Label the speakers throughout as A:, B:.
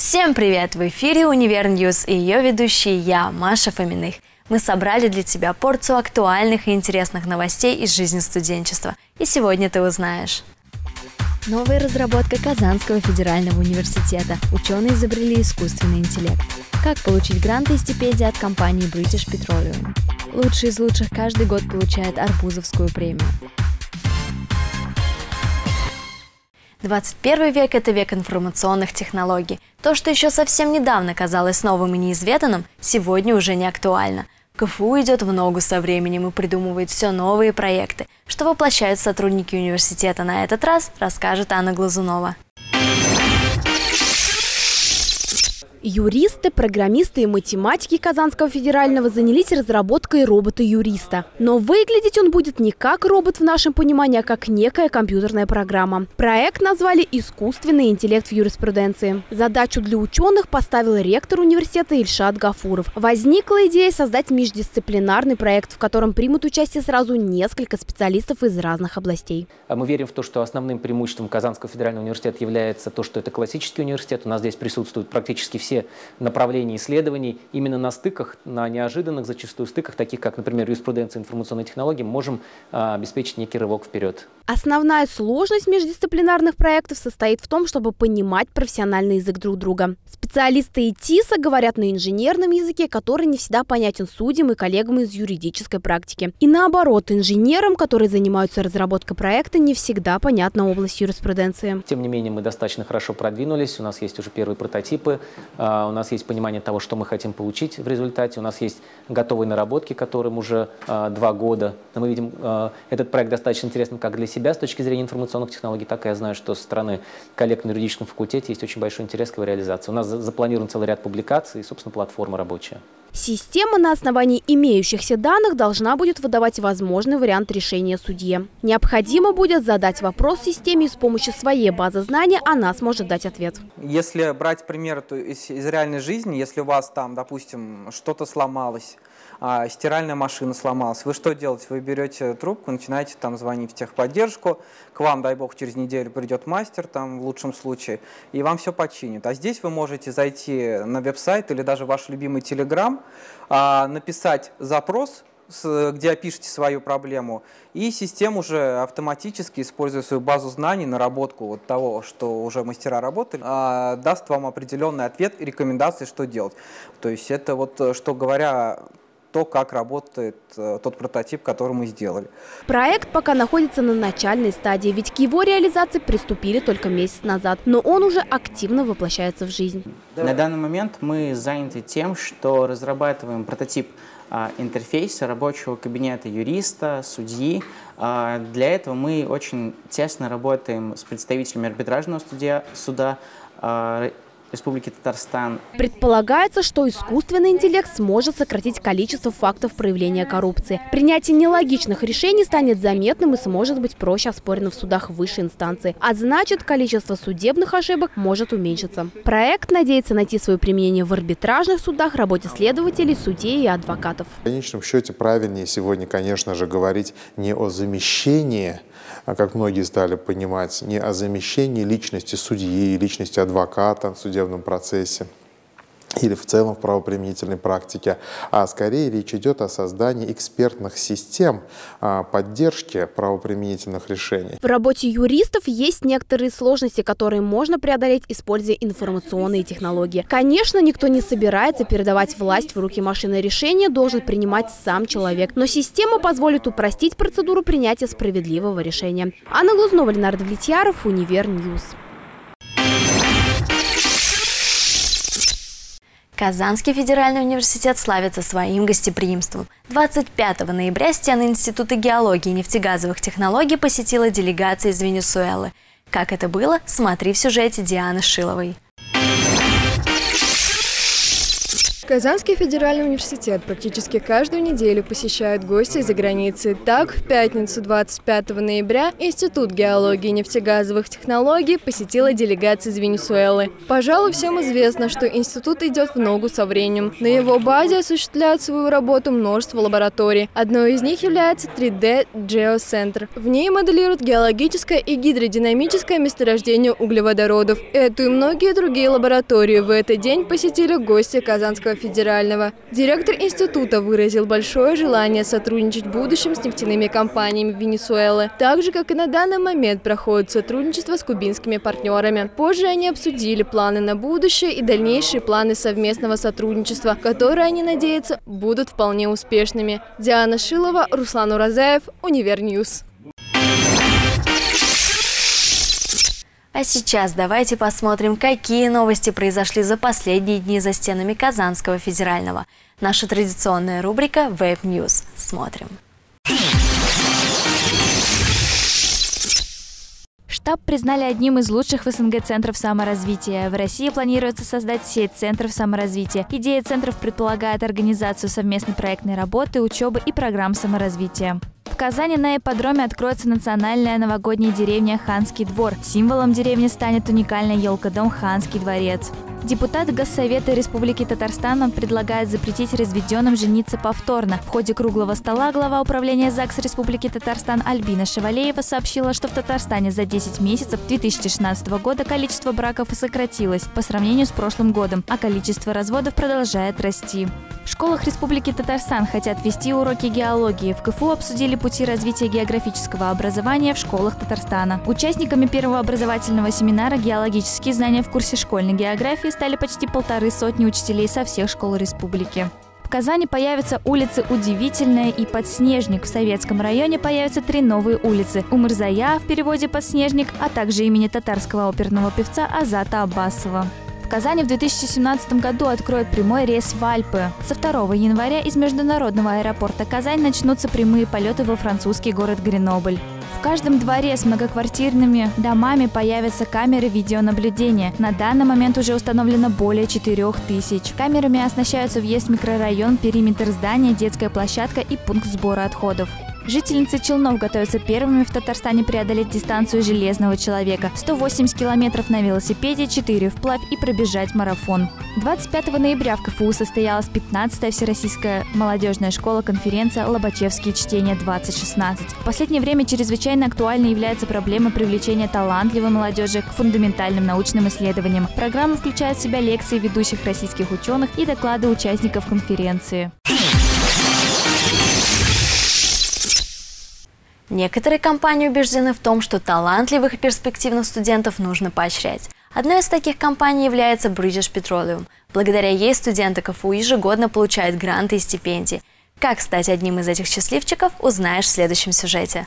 A: Всем привет! В эфире Универньюз и ее ведущий я, Маша Фоминых. Мы собрали для тебя порцию актуальных и интересных новостей из жизни студенчества. И сегодня ты узнаешь. Новая разработка Казанского федерального университета. Ученые изобрели искусственный интеллект. Как получить гранты и стипендии от компании British Petroleum. Лучшие из лучших каждый год получает Арбузовскую премию. 21 век – это век информационных технологий. То, что еще совсем недавно казалось новым и неизведанным, сегодня уже не актуально. КФУ идет в ногу со временем и придумывает все новые проекты. Что воплощают сотрудники университета на этот раз, расскажет Анна Глазунова.
B: Юристы, программисты и математики Казанского федерального занялись разработкой робота-юриста. Но выглядеть он будет не как робот в нашем понимании, а как некая компьютерная программа. Проект назвали «Искусственный интеллект в юриспруденции». Задачу для ученых поставил ректор университета Ильшат Гафуров. Возникла идея создать междисциплинарный проект, в котором примут участие сразу несколько специалистов из разных областей.
C: Мы верим в то, что основным преимуществом Казанского федерального университета является то, что это классический университет. У нас здесь присутствуют практически все направления исследований. Именно на стыках, на неожиданных зачастую стыках, таких как, например, юриспруденция и информационные технологии, можем обеспечить некий рывок вперед.
B: Основная сложность междисциплинарных проектов состоит в том, чтобы понимать профессиональный язык друг друга. Специалисты ИТИСа говорят на инженерном языке, который не всегда понятен судьям и коллегам из юридической практики. И наоборот, инженерам, которые занимаются разработкой проекта, не всегда понятна область юриспруденции.
C: Тем не менее, мы достаточно хорошо продвинулись, у нас есть уже первые прототипы, у нас есть понимание того, что мы хотим получить в результате, у нас есть готовые наработки, которым уже 2 года. Но мы видим, этот проект достаточно интересен как для себя с точки зрения информационных технологий, так и я знаю, что со стороны коллег на юридическом факультете есть очень большой интерес к его реализации. У нас запланирован целый ряд публикаций и, собственно, платформа рабочая.
B: Система на основании имеющихся данных должна будет выдавать возможный вариант решения судье. Необходимо будет задать вопрос системе, и с помощью своей базы знаний она сможет дать ответ.
D: Если брать пример из реальной жизни, если у вас там, допустим, что-то сломалось, стиральная машина сломалась, вы что делаете? Вы берете трубку, начинаете там звонить в техподдержку, к вам, дай бог, через неделю придет мастер, там в лучшем случае, и вам все починит. А здесь вы можете зайти на веб-сайт или даже ваш любимый Telegram, написать запрос, где опишите свою проблему, и система уже автоматически, используя свою базу знаний, наработку вот того, что уже мастера работали, даст вам определенный ответ и рекомендации, что делать. То есть это вот, что говоря, то, как работает тот прототип, который мы сделали.
B: Проект пока находится на начальной стадии, ведь к его реализации приступили только месяц назад, но он уже активно воплощается в жизнь.
E: На данный момент мы заняты тем, что разрабатываем прототип интерфейса рабочего кабинета юриста, судьи. Для этого мы очень тесно работаем с представителями арбитражного суда Республики Татарстан.
B: Предполагается, что искусственный интеллект сможет сократить количество фактов проявления коррупции. Принятие нелогичных решений станет заметным и сможет быть проще оспорено в судах высшей инстанции. А значит, количество судебных ошибок может уменьшиться. Проект надеется найти свое применение в арбитражных судах, работе следователей, судей и адвокатов.
F: В конечном счете правильнее сегодня, конечно же, говорить не о замещении, как многие стали понимать, не о замещении личности судьи, личности адвоката в судебном процессе или в целом в правоприменительной практике, а скорее речь идет о создании экспертных систем поддержки правоприменительных решений.
B: В работе юристов есть некоторые сложности, которые можно преодолеть, используя информационные технологии. Конечно, никто не собирается передавать власть в руки машины. Решение должен принимать сам человек. Но система позволит упростить процедуру принятия справедливого решения. Анна Глазунова, Ленардо Влетьяров, Универньюз.
A: Казанский федеральный университет славится своим гостеприимством. 25 ноября стены Института геологии и нефтегазовых технологий посетила делегация из Венесуэлы. Как это было, смотри в сюжете Дианы Шиловой.
G: Казанский федеральный университет практически каждую неделю посещают гости из-за границы. Так, в пятницу 25 ноября Институт геологии и нефтегазовых технологий посетила делегация из Венесуэлы. Пожалуй, всем известно, что институт идет в ногу со временем. На его базе осуществляют свою работу множество лабораторий. Одной из них является 3D Geocenter. В ней моделируют геологическое и гидродинамическое месторождение углеводородов. Эту и многие другие лаборатории в этот день посетили гости Казанского федерального. Директор института выразил большое желание сотрудничать в будущем с нефтяными компаниями Венесуэлы, так же, как и на данный момент проходит сотрудничество с кубинскими партнерами. Позже они обсудили планы на будущее и дальнейшие планы совместного сотрудничества, которые, они надеются, будут вполне успешными. Диана Шилова, Руслан Уразаев, Универньюз.
A: А сейчас давайте посмотрим, какие новости произошли за последние дни за стенами Казанского федерального. Наша традиционная рубрика Web News. Смотрим.
H: Штаб признали одним из лучших в СНГ центров саморазвития. В России планируется создать сеть центров саморазвития. Идея центров предполагает организацию совместной проектной работы, учебы и программ саморазвития. В Казани на ипподроме откроется национальная новогодняя деревня «Ханский двор». Символом деревни станет уникальная елка-дом «Ханский дворец». Депутат Госсовета Республики Татарстан предлагает запретить разведенным жениться повторно. В ходе круглого стола глава управления ЗАГС Республики Татарстан Альбина Шевалеева сообщила, что в Татарстане за 10 месяцев 2016 года количество браков сократилось по сравнению с прошлым годом, а количество разводов продолжает расти. В школах Республики Татарстан хотят вести уроки геологии. В КФУ обсудили пути развития географического образования в школах Татарстана. Участниками первого образовательного семинара «Геологические знания в курсе школьной географии» стали почти 150 учителей со всех школ республики. В Казани появятся улицы Удивительная и Подснежник. В Советском районе появятся 3 новые улицы. Умырзая, в переводе Подснежник, а также имени татарского оперного певца Азата Аббасова. В Казани в 2017 году откроют прямой рейс в Альпы. Со 2 января из международного аэропорта Казань начнутся прямые полеты во французский город Гренобль. В каждом дворе с многоквартирными домами появятся камеры видеонаблюдения. На данный момент уже установлено более 4000. Камерами оснащаются въезд в микрорайон, периметр здания, детская площадка и пункт сбора отходов. Жительницы Челнов готовятся первыми в Татарстане преодолеть дистанцию железного человека. 180 километров на велосипеде, 4 вплавь и пробежать марафон. 25 ноября в КФУ состоялась 15-я Всероссийская молодежная школа-конференция «Лобачевские чтения-2016». В последнее время чрезвычайно актуальной является проблема привлечения талантливой молодежи к фундаментальным научным исследованиям. Программа включает в себя лекции ведущих российских ученых и доклады участников конференции.
A: Некоторые компании убеждены в том, что талантливых и перспективных студентов нужно поощрять. Одной из таких компаний является British Petroleum. Благодаря ей студенты КФУ ежегодно получают гранты и стипендии. Как стать одним из этих счастливчиков, узнаешь в следующем сюжете.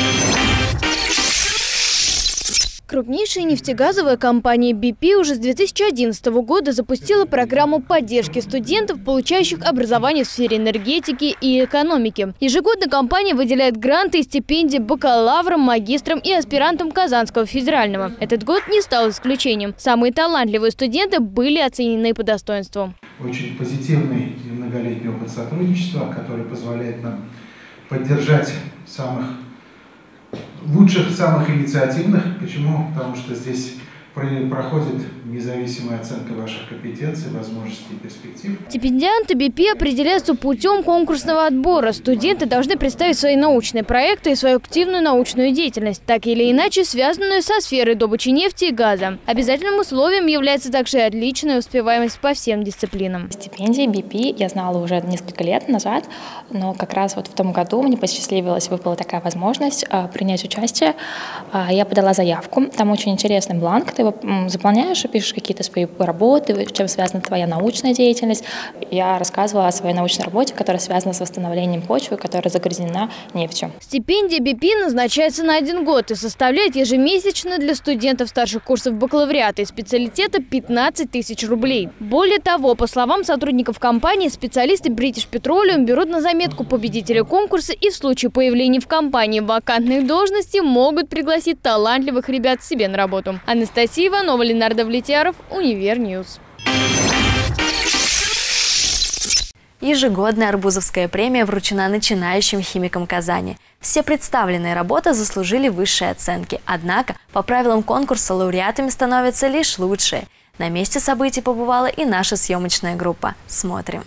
B: Крупнейшая нефтегазовая компания BP уже с 2011 года запустила программу поддержки студентов, получающих образование в сфере энергетики и экономики. Ежегодно компания выделяет гранты и стипендии бакалаврам, магистрам и аспирантам Казанского федерального. Этот год не стал исключением. Самые талантливые студенты были оценены по достоинству.
I: Очень позитивный и многолетний опыт сотрудничества, который позволяет нам поддержать самых лучших, самых инициативных. Почему? Потому что здесь проходит независимая оценка ваших компетенций, возможностей и перспектив.
B: Стипендианты BP определяются путем конкурсного отбора. Студенты должны представить свои научные проекты и свою активную научную деятельность, так или иначе связанную со сферой добычи нефти и газа. Обязательным условием является также отличная успеваемость по всем дисциплинам.
J: Стипендии BP я знала уже несколько лет назад, но как раз вот в том году мне посчастливилось, выпала такая возможность принять участие. Я подала заявку, там очень интересный бланк, ты его заполняешь и пишешь какие-то свои работы, чем связана твоя научная деятельность. Я рассказывала о своей научной работе, которая связана с восстановлением почвы, которая загрязнена нефтью.
B: Стипендия BP назначается на 1 год и составляет ежемесячно для студентов старших курсов бакалавриата и специалитета 15 000 рублей. Более того, по словам сотрудников компании, специалисты British Petroleum берут на заметку победителя конкурса и в случае появления в компании вакантных должностей могут пригласить талантливых ребят себе на работу. Анастасия Иванова, Ленардо Влетьяров, Универньюз.
A: Ежегодная Арбузовская премия вручена начинающим химикам Казани. Все представленные работы заслужили высшие оценки. Однако, по правилам конкурса, лауреатами становятся лишь лучшие. На месте событий побывала и наша съемочная группа. Смотрим.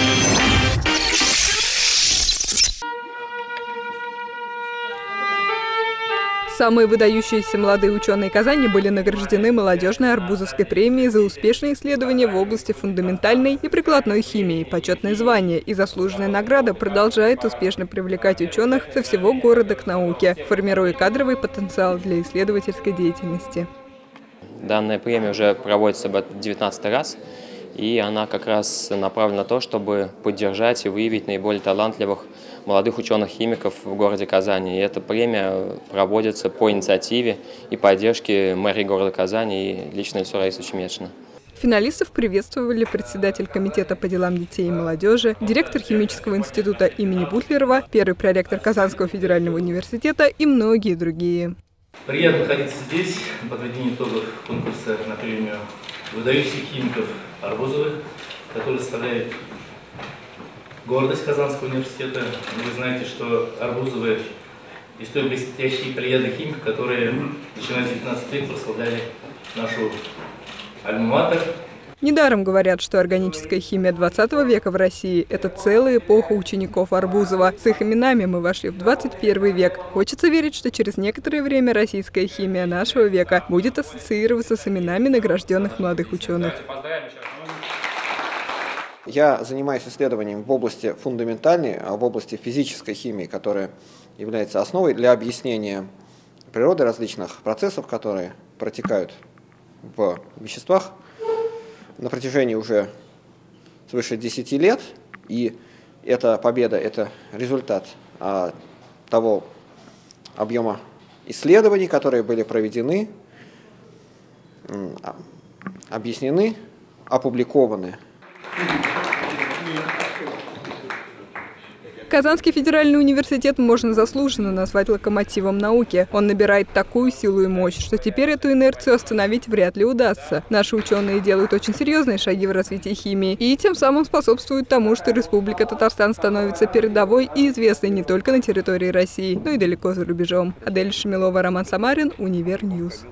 K: Самые выдающиеся молодые ученые Казани были награждены молодежной Арбузовской премией за успешные исследования в области фундаментальной и прикладной химии. Почетное звание и заслуженная награда продолжает успешно привлекать ученых со всего города к науке, формируя кадровый потенциал для исследовательской деятельности.
L: Данная премия уже проводится 19-й раз, и она как раз направлена на то, чтобы поддержать и выявить наиболее талантливых молодых ученых-химиков в городе Казани. И эта премия проводится по инициативе и поддержке мэрии города Казани и лично Ильсура Раисовича Мечина.
K: Финалистов приветствовали председатель комитета по делам детей и молодежи, директор химического института имени Бутлерова, первый проректор Казанского федерального университета и многие другие.
M: Приятно находиться здесь, подведение итогов конкурса на премию выдающихся химиков Арбузовых, который составляет гордость Казанского университета. Вы знаете, что Арбузовы из той блестящей плеяды химиков, которые, начиная с 19 века, прославляли нашу альма-матер.
K: Недаром говорят, что органическая химия 20 века в России – это целая эпоха учеников Арбузова. С их именами мы вошли в 21 век. Хочется верить, что через некоторое время российская химия нашего века будет ассоциироваться с именами награжденных молодых ученых.
N: Я занимаюсь исследованием в области фундаментальной, в области физической химии, которая является основой для объяснения природы различных процессов, которые протекают в веществах на протяжении уже свыше 10 лет. И эта победа – это результат того объема исследований, которые были проведены, объяснены, опубликованы.
K: Казанский федеральный университет можно заслуженно назвать локомотивом науки. Он набирает такую силу и мощь, что теперь эту инерцию остановить вряд ли удастся. Наши ученые делают очень серьезные шаги в развитии химии и тем самым способствуют тому, что Республика Татарстан становится передовой и известной не только на территории России, но и далеко за рубежом. Адель Шамилова, Роман Самарин, Универньюз.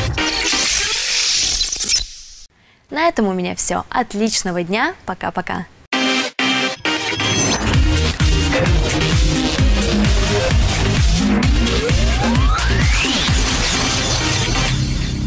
A: На этом у меня все. Отличного дня. Пока-пока.